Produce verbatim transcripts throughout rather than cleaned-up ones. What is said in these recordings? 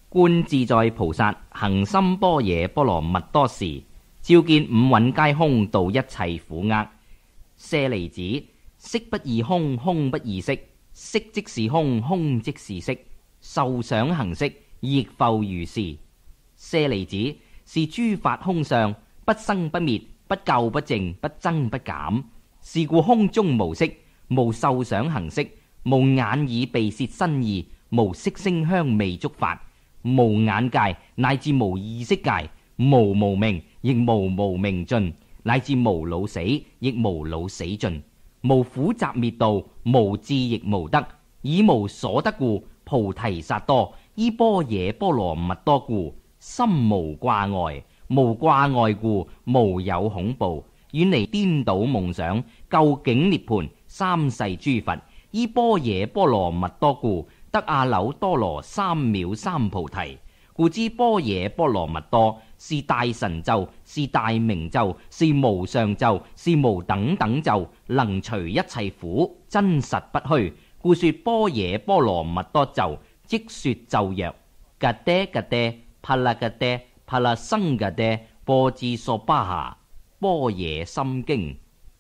觀自在菩薩行深般若波羅蜜多時，照見五蘊皆空，度一切苦厄。舍利子，色不異空，空不異色，色即是空，空即是色，受想行識亦復如是。舍利子，是諸法空相，不生不滅，不垢不淨，不增不減。是故空中無色，無受想行識，無眼耳鼻舌身意，無色聲香味觸法，無眼界，乃至無意識界，無無明，亦無無明盡，乃至無老死，亦無老死盡，無苦集滅道，無智亦無得，以無所得故，菩提薩埵依般若波羅蜜多故，心無掛礙，無掛礙故，無有恐怖，遠離顛倒夢想，究竟涅槃。三世諸佛依般若波羅蜜多故，得阿耨多羅三藐三菩提。故知般若波羅蜜多是大神咒，是大明咒，是無上咒，是無等等咒，能除一切苦，真實不虛。故說般若波羅蜜多咒，即說咒曰：格爹格爹，帕拉格爹，帕拉僧格爹，波智索巴夏般若心經。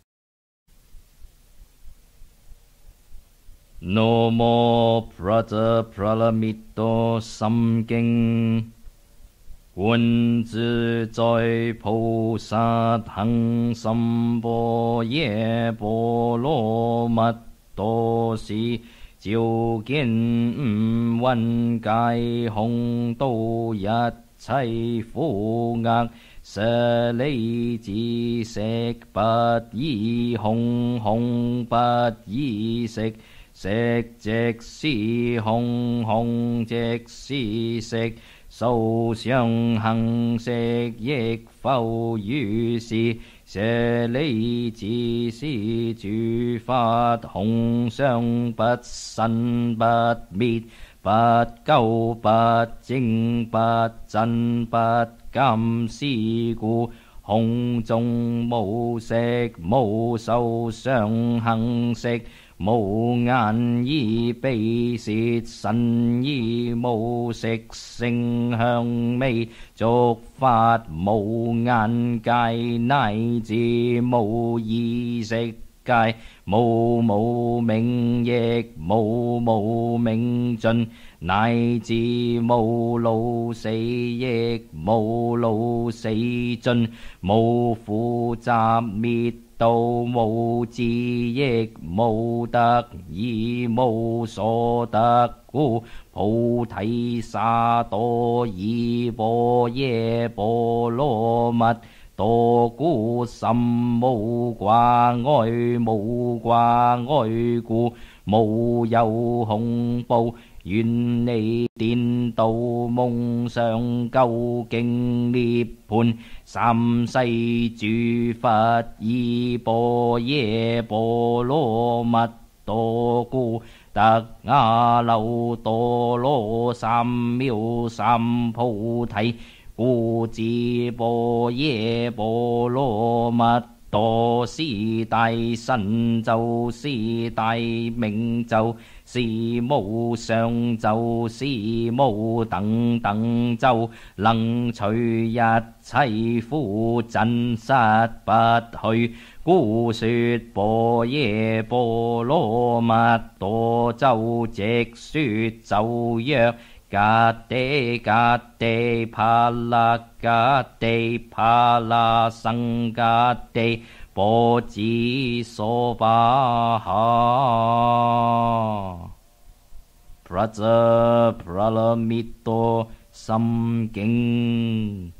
南無普怛普拉蜜多心經。觀自在菩薩行深般若波羅蜜多時，照見五蘊皆空，度一切苦厄。舍利子，色不異空，空不異色，色即是空，空即是色，受想行識亦復如是。舍利子，是諸法空相，不生不滅，不垢不淨，不增不減。是故空中無色，無受想行識，無眼耳鼻舌身意，無色聲香味觸法，無眼界，乃至無意識界，無無明，亦無無明盡，乃至無老死，亦無老死盡，無苦集滅道，無智亦無得，以無所得故，菩提薩埵依般若波羅蜜多故，心無掛礙，無掛礙故，無有恐怖，遠離顛倒夢想，究竟涅槃。三世諸佛依般若波羅蜜多故，得阿耨多羅三藐三菩提。故知般若波羅蜜多是大神咒，是大明咒，是無上咒，是無等等咒，能除一切苦，真實不虛。故說般若波羅蜜多咒，即說咒曰：格爹格爹，帕拉格爹，帕拉僧格爹，波智索巴夏。普怛普拉蜜多心經。